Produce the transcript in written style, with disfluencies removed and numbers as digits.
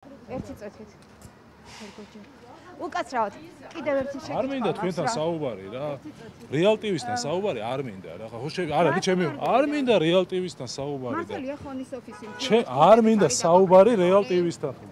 ერთი წეთით. გერგოჯი. უკაცრავად. კიდევ ერთი შეკითხვა. არ მინდა თქვენთან საუბარი რა. რეალ ტივისთან საუბარი არ მინდა რა. ხო არა კი ჩემი არ მინდა რეალ ტივისთან საუბარი და მართალია ხონის ოფისი. არ მინდა საუბარი რეალ ტივისთან.